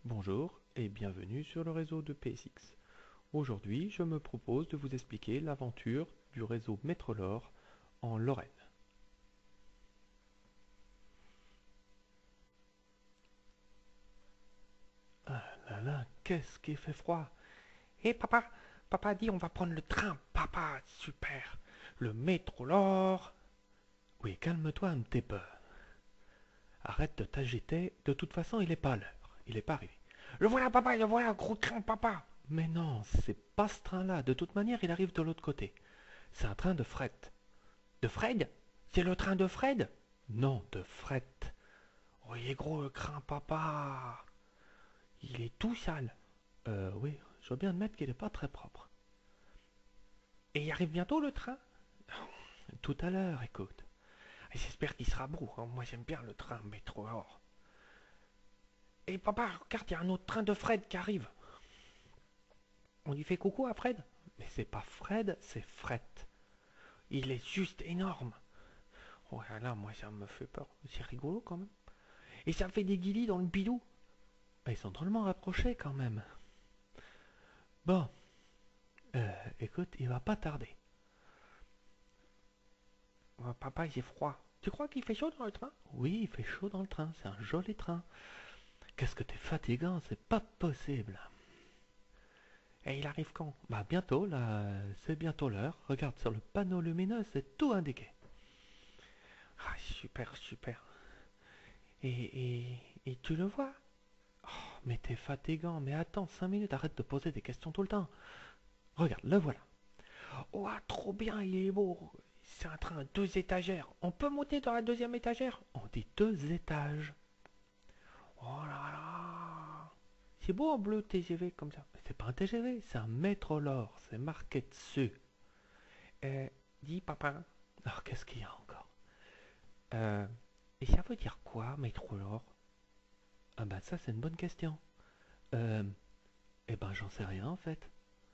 Bonjour et bienvenue sur le réseau de PSX. Aujourd'hui, je me propose de vous expliquer l'aventure du réseau Métrolore en Lorraine. Ah là là, qu'est-ce qui fait froid! Hé papa, papa a dit on va prendre le train, papa, super. Le Métrolore. Oui, calme-toi un petit peu. Arrête de t'agiter, de toute façon, il n'est pas l'heure, il n'est pas arrivé. Le voilà papa, le voilà, gros train papa. Mais non, c'est pas ce train-là, de toute manière, il arrive de l'autre côté. C'est un train de fret. De Fred? C'est le train de Fred? Non, de fret. Oh il est gros le train papa. Il est tout sale. Oui, je veux bien admettre qu'il n'est pas très propre. Et il arrive bientôt le train? Tout à l'heure, écoute. J'espère qu'il sera beau, hein. Moi j'aime bien le train Métrolore. Et papa, regarde, il y a un autre train de Fred qui arrive. On lui fait coucou à Fred? Mais c'est pas Fred, c'est Fret. Il est juste énorme. Oh là là, moi ça me fait peur. C'est rigolo quand même. Et ça fait des guilis dans le bidou. Ils sont drôlement rapprochés quand même. Bon, écoute, il va pas tarder. Oh, papa, j'ai froid. Tu crois qu'il fait chaud dans le train? Oui, il fait chaud dans le train, c'est un joli train. Qu'est-ce que t'es fatigant, c'est pas possible. Et il arrive quand? Bah bientôt, là, c'est bientôt l'heure. Regarde, sur le panneau lumineux, c'est tout indiqué. Ah, super, super. Et tu le vois? Mais t'es fatigant, mais attends 5 minutes, arrête de poser des questions tout le temps. Regarde, le voilà. Oh, ah, trop bien, il est beau. C'est un train à 2 étagères. On peut monter dans la deuxième étagère? On dit 2 étages. Oh là là. C'est beau en bleu TGV comme ça. Mais c'est pas un TGV, c'est un métrolore, c'est marqué dessus. Dis papa. Alors qu'est-ce qu'il y a encore? Euh, et ça veut dire quoi, Métrolore? Ah bah ça c'est une bonne question. Euh, eh ben j'en sais rien en fait.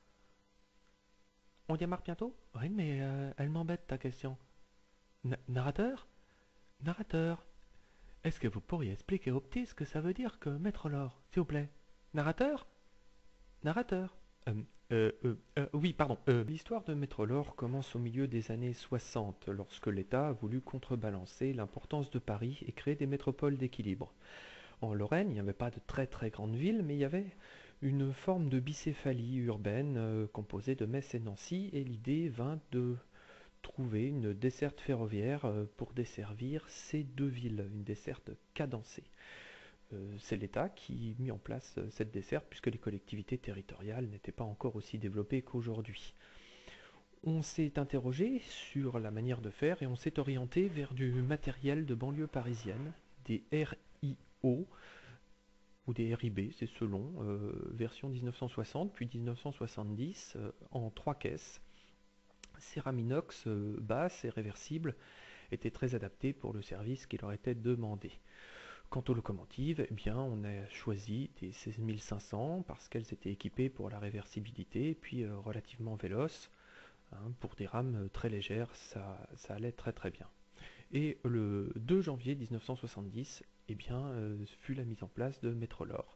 On démarre bientôt? Oui mais elle m'embête ta question. Narrateur? Narrateur, est-ce que vous pourriez expliquer aux petits ce que ça veut dire que mettre l'or, s'il vous plaît? Narrateur? Narrateur? Oui, pardon. L'histoire de Métrolore commence au milieu des années 60, lorsque l'État a voulu contrebalancer l'importance de Paris et créer des métropoles d'équilibre. En Lorraine, il n'y avait pas de très très grandes villes, mais il y avait une forme de bicéphalie urbaine composée de Metz et Nancy, et l'idée vint de trouver une desserte ferroviaire pour desservir ces deux villes, une desserte cadencée. C'est l'État qui mit en place cette desserte puisque les collectivités territoriales n'étaient pas encore aussi développées qu'aujourd'hui. On s'est interrogé sur la manière de faire et on s'est orienté vers du matériel de banlieue parisienne, des RIO ou des RIB, c'est selon, version 1960 puis 1970 en 3 caisses. Céraminox basse et réversible étaient très adaptés pour le service qui leur était demandé. Quant aux locomotives, eh bien, on a choisi des 16500 parce qu'elles étaient équipées pour la réversibilité et puis relativement véloces. Hein, pour des rames très légères, ça allait très très bien. Et le 2 janvier 1970, eh bien, fut la mise en place de Métrolore.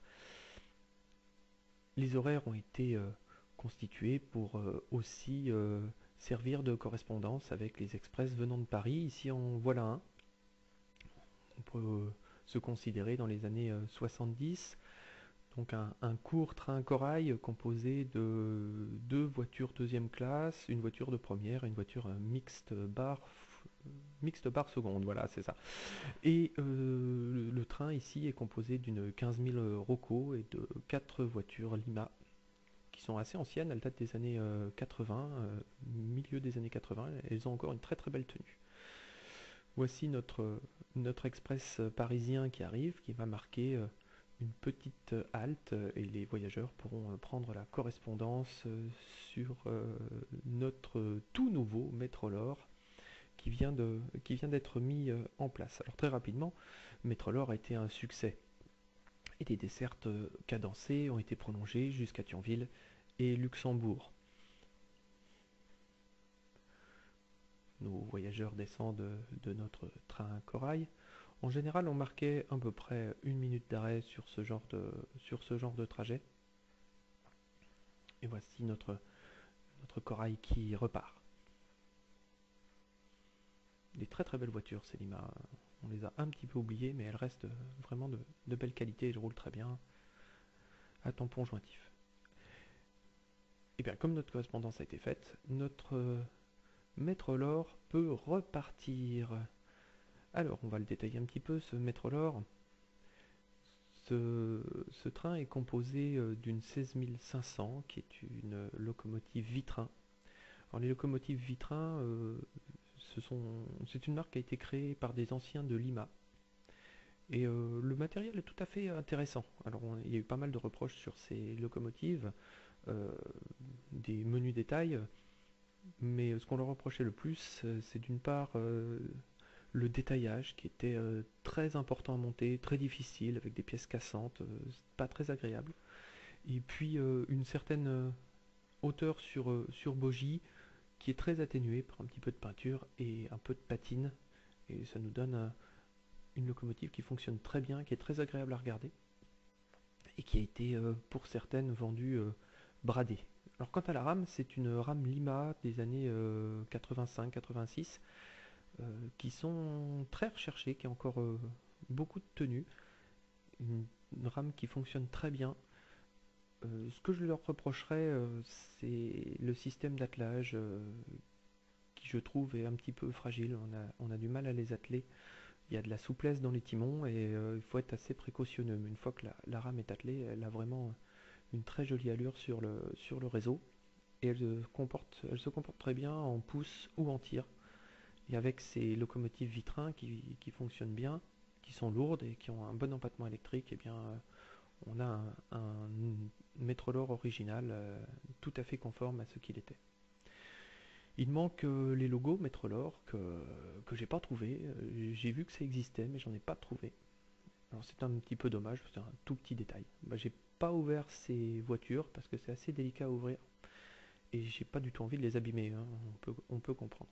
Les horaires ont été constitués pour aussi servir de correspondance avec les express venant de Paris. Ici en voilà un. On peut se considérer dans les années 70. Donc un court train corail composé de 2 voitures deuxième classe, une voiture de première et une voiture mixte bar seconde, voilà c'est ça. Et le train ici est composé d'une 15 000 Rocco et de 4 voitures Lima qui sont assez anciennes, elles datent des années 80, milieu des années 80, elles ont encore une très très belle tenue. Voici notre express parisien qui arrive, qui va marquer une petite halte et les voyageurs pourront prendre la correspondance sur notre tout nouveau Métrolore qui vient d'être mis en place. Alors très rapidement, Métrolore a été un succès et des dessertes cadencées ont été prolongées jusqu'à Thionville et Luxembourg. Nos voyageurs descendent de notre train corail. En général, on marquait à peu près 1 minute d'arrêt sur ce genre de trajet. Et voici notre corail qui repart. Des très très belles voitures, ces Lima. On les a un petit peu oubliées, mais elles restent vraiment de belle qualité. Elles roulent très bien à tampon jointif. Et bien, comme notre correspondance a été faite, notre maître Lore peut repartir. Alors, on va le détailler un petit peu, ce maître Lore. Ce train est composé d'une 16500, qui est une locomotive Vitrin. Alors, les locomotives Vitrin, c'est une marque qui a été créée par des anciens de Lima. Et le matériel est tout à fait intéressant. Alors, il y a eu pas mal de reproches sur ces locomotives, euh, des menus détails, mais ce qu'on leur reprochait le plus, c'est d'une part le détaillage qui était très important à monter, très difficile, avec des pièces cassantes, pas très agréable. Et puis une certaine hauteur sur bogie qui est très atténuée par un petit peu de peinture et un peu de patine. Et ça nous donne une locomotive qui fonctionne très bien, qui est très agréable à regarder et qui a été pour certaines vendue bradée. Alors quant à la rame, c'est une rame Lima des années 85-86 qui sont très recherchées, qui a encore beaucoup de tenue, une rame qui fonctionne très bien. Ce que je leur reprocherais, c'est le système d'attelage qui je trouve est un petit peu fragile. On a du mal à les atteler. Il y a de la souplesse dans les timons et il faut être assez précautionneux. Mais une fois que la rame est attelée, elle a vraiment une très jolie allure sur le réseau. Et elle se comporte très bien en pouce ou en tir. Et avec ces locomotives Vitrin qui fonctionnent bien, qui sont lourdes et qui ont un bon empattement électrique, eh bien, on a un Métrolore original tout à fait conforme à ce qu'il était. Il manque les logos Métrolore que j'ai pas trouvé. J'ai vu que ça existait, mais j'en ai pas trouvé. Alors c'est un petit peu dommage, c'est un tout petit détail. Bah, j'ai pas ouvert ces voitures parce que c'est assez délicat à ouvrir et j'ai pas du tout envie de les abîmer, hein. On peut comprendre.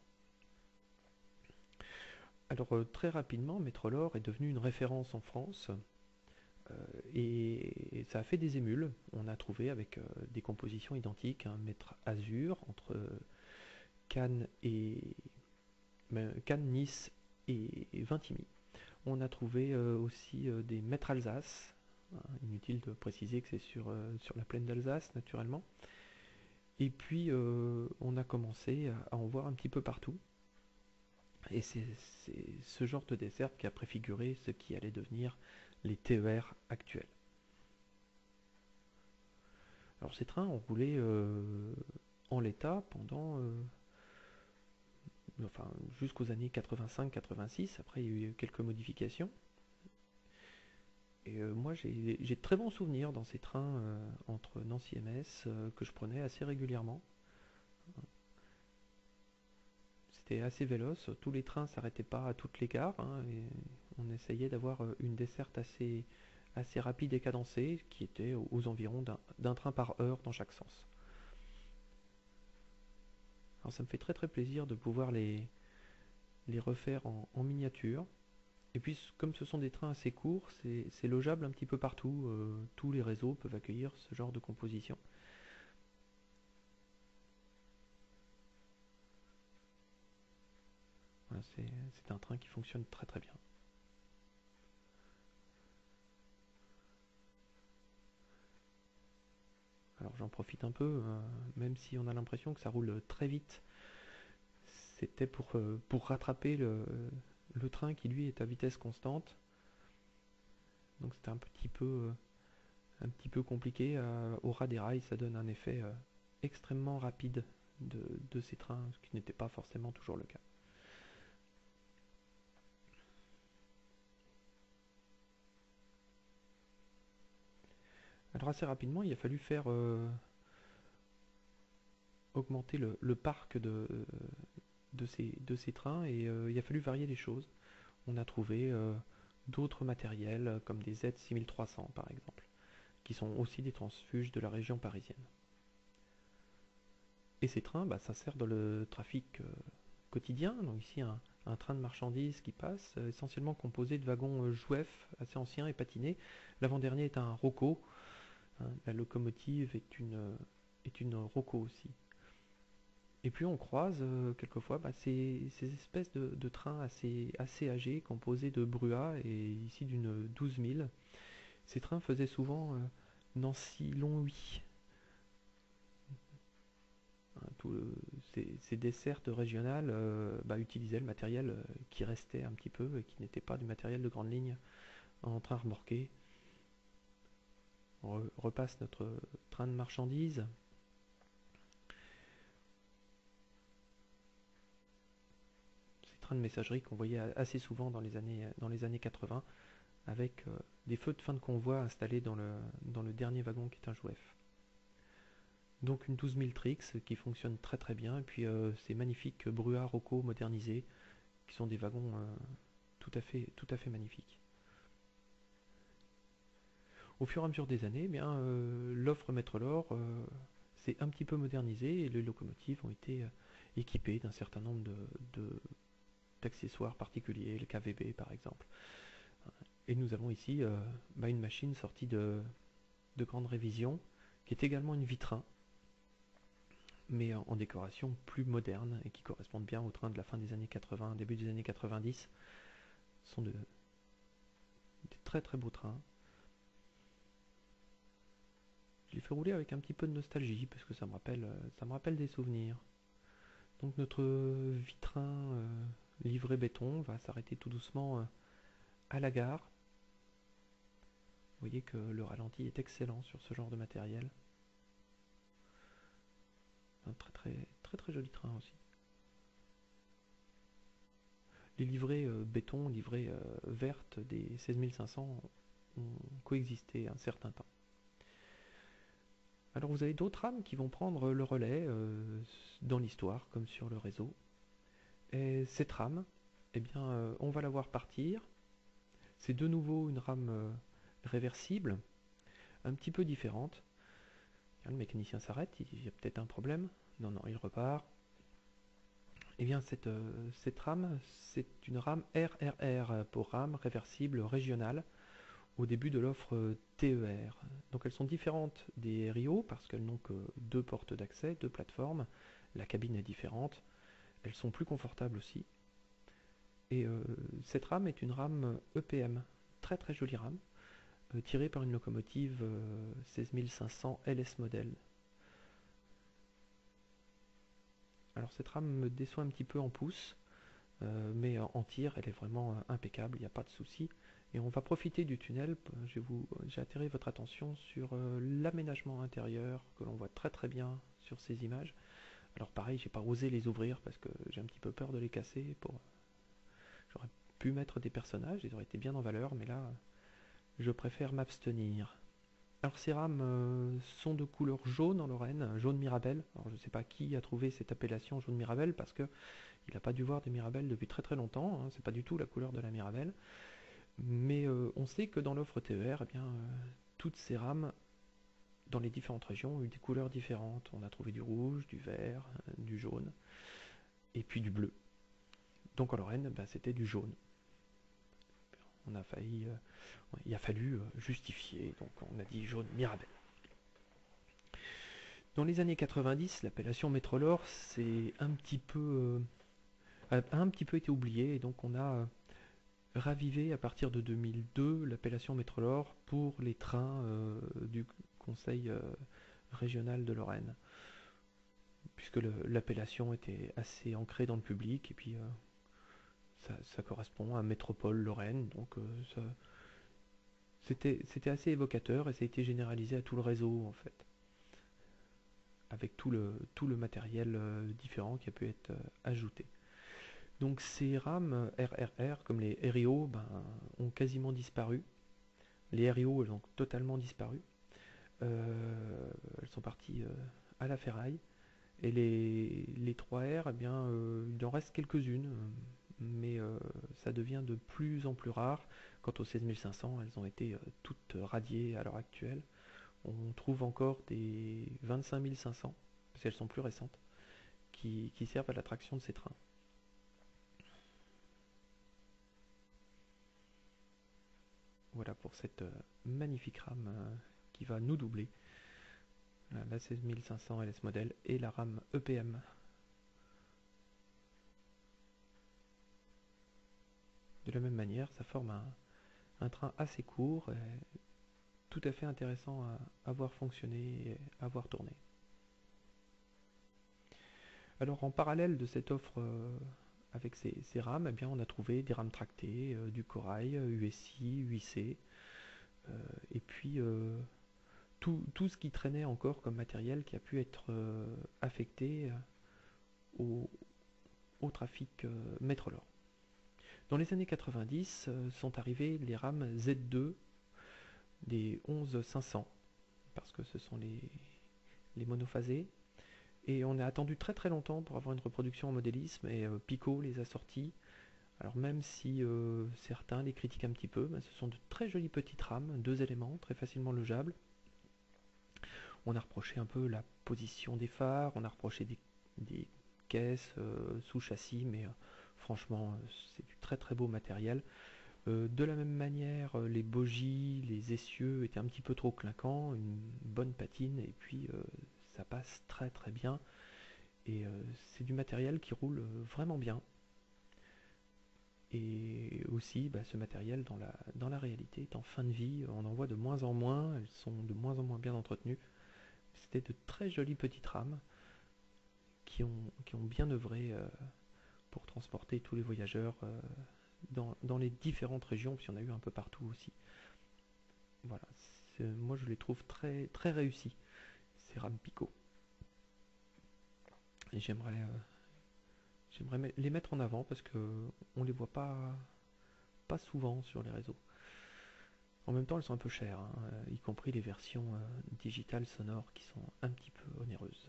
Alors très rapidement, Métrolore est devenu une référence en France et ça a fait des émules. On a trouvé avec des compositions identiques un mètre azur entre Cannes, Cannes, Nice et Vintimille. On a trouvé aussi des mètres Alsace. Inutile de préciser que c'est sur la plaine d'Alsace naturellement. Et puis on a commencé à en voir un petit peu partout. Et c'est ce genre de dessert qui a préfiguré ce qui allait devenir les TER actuels. Alors ces trains ont roulé en l'état pendant enfin, jusqu'aux années 85-86. Après, il y a eu quelques modifications. Et moi, j'ai de très bons souvenirs dans ces trains entre Nancy et Metz que je prenais assez régulièrement. C'était assez véloce. Tous les trains s'arrêtaient pas à toutes les gares, hein, et on essayait d'avoir une desserte assez rapide et cadencée qui était aux environs d'un train par heure dans chaque sens. Alors ça me fait très très plaisir de pouvoir les refaire en miniature. Et puis comme ce sont des trains assez courts, c'est logeable un petit peu partout. Tous les réseaux peuvent accueillir ce genre de composition. Voilà, c'est un train qui fonctionne très très bien. Alors j'en profite un peu, même si on a l'impression que ça roule très vite. C'était pour rattraper le train qui lui est à vitesse constante. Donc c'était un petit peu compliqué. Au ras des rails, ça donne un effet extrêmement rapide de ces trains, ce qui n'était pas forcément toujours le cas. Alors assez rapidement, il a fallu faire augmenter le parc de ces trains et il a fallu varier les choses. On a trouvé d'autres matériels comme des Z6300 par exemple, qui sont aussi des transfuges de la région parisienne. Et ces trains, bah, ça sert dans le trafic quotidien. Donc ici un un train de marchandises qui passe, essentiellement composé de wagons Jouef assez anciens et patinés. L'avant-dernier est un Roco, hein, la locomotive est une Roco aussi. Et puis on croise quelquefois ces espèces de trains assez âgés, composés de Brua et ici d'une 12 000. Ces trains faisaient souvent Nancy-Longwy. Hein, ces dessertes régionales utilisaient le matériel qui restait un petit peu et qui n'était pas du matériel de grande ligne en train remorqué. On repasse notre train de marchandises. Ces trains de messagerie qu'on voyait assez souvent dans les années 80 avec des feux de fin de convoi installés dans le dernier wagon qui est un Jouef. Donc une 12 000 Trix qui fonctionne très très bien, et puis ces magnifiques Brua Roco modernisés qui sont des wagons tout à fait magnifiques. Au fur et à mesure des années, l'offre Maître Lor s'est un petit peu modernisée et les locomotives ont été équipées d'un certain nombre d'accessoires particuliers, le KVB par exemple. Et nous avons ici une machine sortie de grande révision, qui est également une Vitrin, mais en décoration plus moderne et qui correspondent bien aux trains de la fin des années 80, début des années 90. Ce sont des très très beaux trains. Je les fais rouler avec un petit peu de nostalgie parce que ça me rappelle des souvenirs. Donc notre Vitrin livré béton va s'arrêter tout doucement à la gare. Vous voyez que le ralenti est excellent sur ce genre de matériel. Un très très très très joli train aussi. Les livrées béton, livrées vertes des 16500 ont coexisté un certain temps. Alors vous avez d'autres rames qui vont prendre le relais dans l'histoire comme sur le réseau. Et cette rame, on va la voir partir. C'est de nouveau une rame réversible, un petit peu différente. Le mécanicien s'arrête, il y a peut-être un problème. Non, il repart. Eh bien, cette rame, c'est une rame RRR pour rame réversible régionale au début de l'offre TER. Donc elles sont différentes des RIO parce qu'elles n'ont que deux portes d'accès, deux plateformes. La cabine est différente. Elles sont plus confortables aussi. Et cette rame est une rame EPM, très très jolie rame, tirée par une locomotive 16500 LS modèle. Alors cette rame me déçoit un petit peu en pouce, mais en tir elle est vraiment impeccable, il n'y a pas de souci. Et on va profiter du tunnel, j'ai attiré votre attention sur l'aménagement intérieur que l'on voit très très bien sur ces images. Alors pareil, j'ai pas osé les ouvrir parce que j'ai un petit peu peur de les casser. J'aurais pu mettre des personnages, ils auraient été bien en valeur, mais là je préfère m'abstenir. Alors ces rames sont de couleur jaune en Lorraine, jaune Mirabelle. Alors je ne sais pas qui a trouvé cette appellation jaune Mirabelle parce que il n'a pas dû voir des Mirabelles depuis très très longtemps, hein, c'est pas du tout la couleur de la Mirabelle. Mais on sait que dans l'offre TER, toutes ces rames dans les différentes régions ont eu des couleurs différentes. On a trouvé du rouge, du vert, du jaune et puis du bleu. Donc en Lorraine, c'était du jaune. Il a fallu justifier, donc on a dit jaune Mirabelle. Dans les années 90, l'appellation Métrolor a un petit peu été oubliée, et donc on a ravivé à partir de 2002 l'appellation Métrolor pour les trains du Conseil régional de Lorraine, puisque l'appellation était assez ancrée dans le public, et puis ça correspond à Métropole Lorraine, donc c'était assez évocateur et ça a été généralisé à tout le réseau en fait, avec tout le matériel différent qui a pu être ajouté. Donc ces rames RRR comme les RIO ont quasiment disparu. Les RIO elles ont totalement disparu. Elles sont parties à la ferraille. Et les 3R, il en reste quelques-unes, mais ça devient de plus en plus rare. Quant aux 16500, elles ont été toutes radiées à l'heure actuelle. On trouve encore des 25500, parce qu'elles sont plus récentes, qui servent à l'attraction de ces trains. Voilà pour cette magnifique rame qui va nous doubler. La 16500 LS modèle et la rame EPM. De la même manière, ça forme un train assez court, tout à fait intéressant à voir fonctionner et à voir tourner. Alors en parallèle de cette offre avec ces rames, eh bien, on a trouvé des rames tractées, du corail, USI, UIC, et puis tout ce qui traînait encore comme matériel qui a pu être affecté au, au trafic Métrolore. Dans les années 90 sont arrivées les rames Z2 des 11500, parce que ce sont les monophasés. Et on a attendu très très longtemps pour avoir une reproduction en modélisme, et Pico les a sortis. Alors même si certains les critiquent un petit peu, ben, ce sont de très jolies petites rames, 2 éléments, très facilement logeables. On a reproché un peu la position des phares, on a reproché des caisses sous châssis, mais franchement c'est du très très beau matériel. De la même manière, les bogies, les essieux étaient un petit peu trop clinquants, une bonne patine, et puis ça passe très très bien. Et c'est du matériel qui roule vraiment bien. Et aussi, ce matériel dans la réalité est en fin de vie, on en voit de moins en moins, elles sont de moins en moins bien entretenues. C'était de très jolies petites rames qui ont bien œuvré pour transporter tous les voyageurs dans les différentes régions, puis il y en a eu un peu partout aussi. Voilà, moi je les trouve très, très réussis, ces rames Pico. Et j'aimerais les mettre en avant parce que on les voit pas souvent sur les réseaux. En même temps, elles sont un peu chères, hein, y compris les versions digitales sonores qui sont un petit peu onéreuses.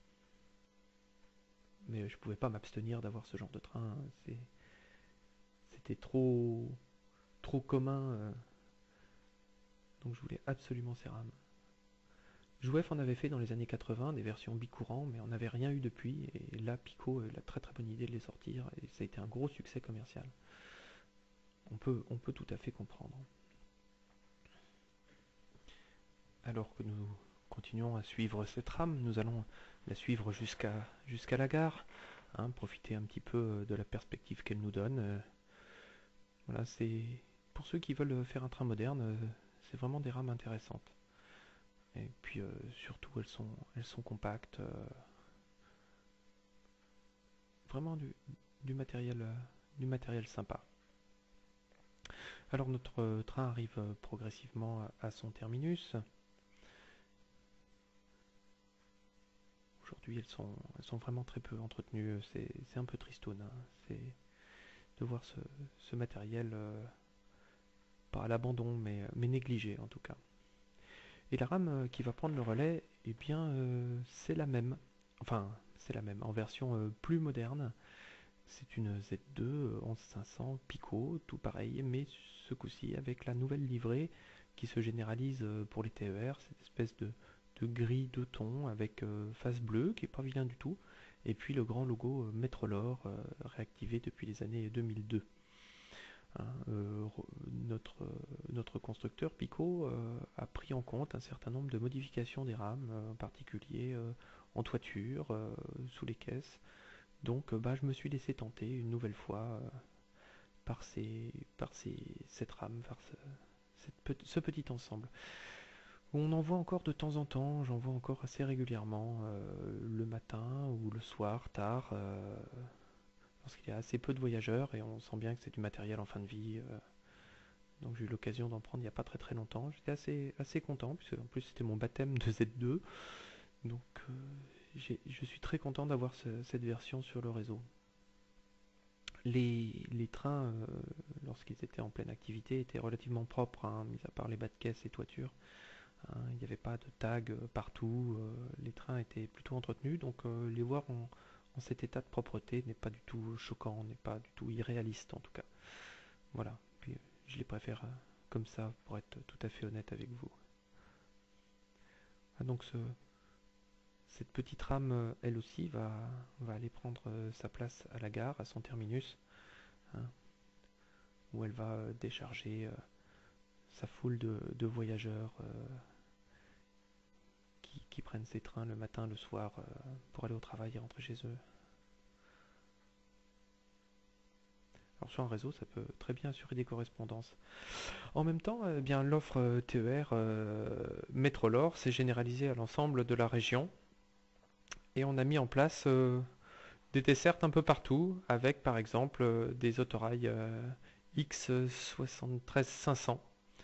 Mais je pouvais pas m'abstenir d'avoir ce genre de train. C'était trop commun, donc je voulais absolument ces rames. Jouef en avait fait dans les années 80 des versions bicourant, mais on n'avait rien eu depuis. Et là, Pico a eu la très très bonne idée de les sortir, et ça a été un gros succès commercial. On peut tout à fait comprendre. Alors que nous continuons à suivre cette rame, nous allons la suivre jusqu'à la gare, hein, profiter un petit peu de la perspective qu'elle nous donne. Voilà, c'est pour ceux qui veulent faire un train moderne, c'est vraiment des rames intéressantes. Et puis surtout, elles sont compactes, vraiment du matériel sympa. Alors notre train arrive progressivement à son terminus. Aujourd'hui, elles sont vraiment très peu entretenues. C'est un peu tristoun, hein. C'est de voir ce matériel, pas à l'abandon, mais négligé en tout cas. Et la rame qui va prendre le relais, eh bien, c'est la même. Enfin, c'est la même, en version plus moderne. C'est une Z2 11500 Pico, tout pareil, mais ce coup-ci avec la nouvelle livrée qui se généralise pour les TER, cette espèce de gris de ton avec face bleue qui est pas vilain du tout, et puis le grand logo Métrolore réactivé depuis les années 2002. Hein, notre constructeur Pico a pris en compte un certain nombre de modifications des rames, en particulier en toiture, sous les caisses. Donc je me suis laissé tenter une nouvelle fois cette rame, par ce petit ensemble. On en voit encore de temps en temps, j'en vois encore assez régulièrement, le matin ou le soir, tard, lorsqu'il y a assez peu de voyageurs et on sent bien que c'est du matériel en fin de vie. Donc j'ai eu l'occasion d'en prendre il n'y a pas très très longtemps. J'étais assez content, puisque en plus c'était mon baptême de Z2. Donc je suis très content d'avoir cette version sur le réseau. Les trains, lorsqu'ils étaient en pleine activité, étaient relativement propres, hein, mis à part les bas de caisse et toitures. Hein, il n'y avait pas de tag partout, les trains étaient plutôt entretenus, donc les voir en cet état de propreté n'est pas du tout choquant, n'est pas du tout irréaliste en tout cas. Voilà, puis, je les préfère comme ça pour être tout à fait honnête avec vous. Ah, donc cette petite rame, elle aussi, va aller prendre sa place à la gare, à son terminus, hein, où elle va décharger sa foule de voyageurs qui prennent ces trains le matin, le soir pour aller au travail et rentrer chez eux. Alors sur un réseau, ça peut très bien assurer des correspondances. En même temps, eh bien l'offre TER Métrolore s'est généralisée à l'ensemble de la région et on a mis en place des dessertes un peu partout avec par exemple des autorails X73500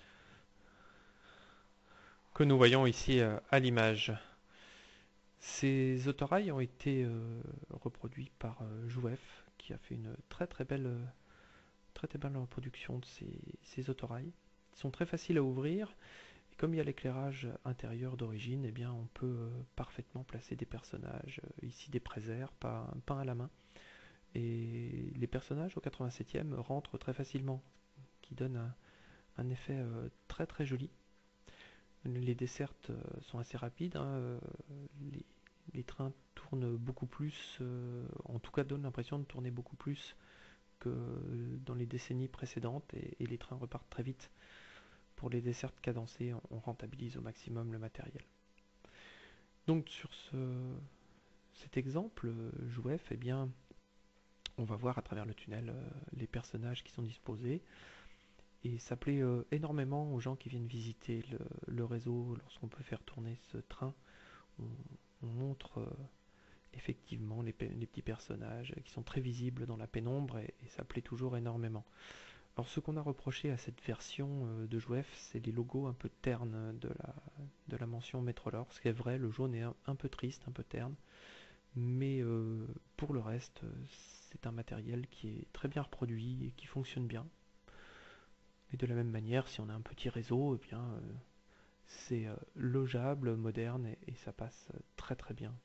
que nous voyons ici à l'image. Ces autorails ont été reproduits par Jouef qui a fait une très belle reproduction de ces autorails. Ils sont très faciles à ouvrir et comme il y a l'éclairage intérieur d'origine, eh bien on peut parfaitement placer des personnages, ici des présaires peints à la main. Et les personnages au 87e rentrent très facilement, ce qui donne un effet très joli. Les dessertes sont assez rapides, hein, les trains tournent beaucoup plus, en tout cas donnent l'impression de tourner beaucoup plus que dans les décennies précédentes et les trains repartent très vite. Pour les dessertes cadencées, on rentabilise au maximum le matériel. Donc sur cet exemple, Jouef, eh bien, on va voir à travers le tunnel les personnages qui sont disposés. Et ça plaît énormément aux gens qui viennent visiter le réseau lorsqu'on peut faire tourner ce train. On montre effectivement les petits personnages qui sont très visibles dans la pénombre et ça plaît toujours énormément. Alors ce qu'on a reproché à cette version de Jouef, c'est les logos un peu ternes de la mention Métrolore. Ce qui est vrai, le jaune est un peu triste, un peu terne. Mais pour le reste, c'est un matériel qui est très bien reproduit et qui fonctionne bien. Et de la même manière, si on a un petit réseau, eh bien, c'est logeable, moderne et ça passe très bien.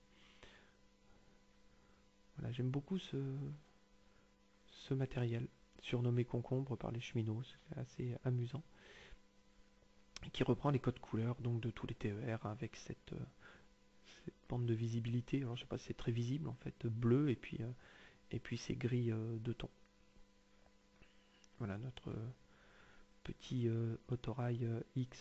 Voilà, j'aime beaucoup ce matériel, surnommé concombre par les cheminots, c'est assez amusant, qui reprend les codes couleurs donc de tous les TER avec cette bande de visibilité. Alors je sais pas si c'est très visible en fait, bleu et puis c'est gris de ton. Voilà notre petit autorail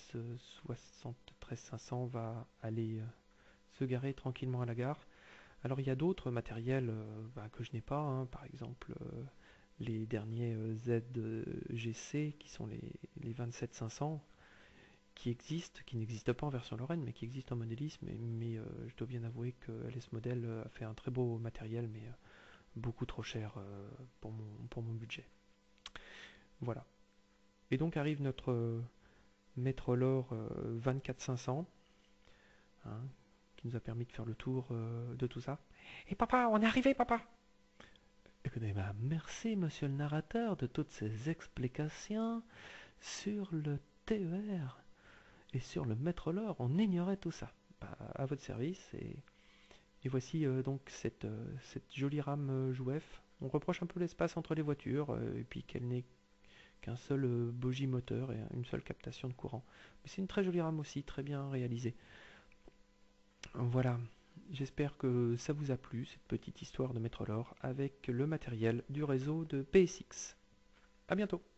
X73500 va aller se garer tranquillement à la gare. Alors il y a d'autres matériels que je n'ai pas, hein, par exemple les derniers ZGC qui sont les 27500 qui n'existent pas en version Lorraine mais qui existent en modélisme, mais je dois bien avouer que LS Model a fait un très beau matériel mais beaucoup trop cher pour mon budget. Voilà. Et donc arrive notre Métrolore 24500 hein, qui nous a permis de faire le tour de tout ça. Et papa, on est arrivé, papa! Écoutez, merci monsieur le narrateur de toutes ces explications sur le TER et sur le Métrolore. On ignorait tout ça. À votre service et voici donc cette jolie rame Jouef. On reproche un peu l'espace entre les voitures et puis qu'elle n'ait qu'un seul bogie moteur et une seule captation de courant. Mais c'est une très jolie rame aussi, très bien réalisée. Voilà, j'espère que ça vous a plu, cette petite histoire de Métrolore avec le matériel du réseau de PSX. A bientôt!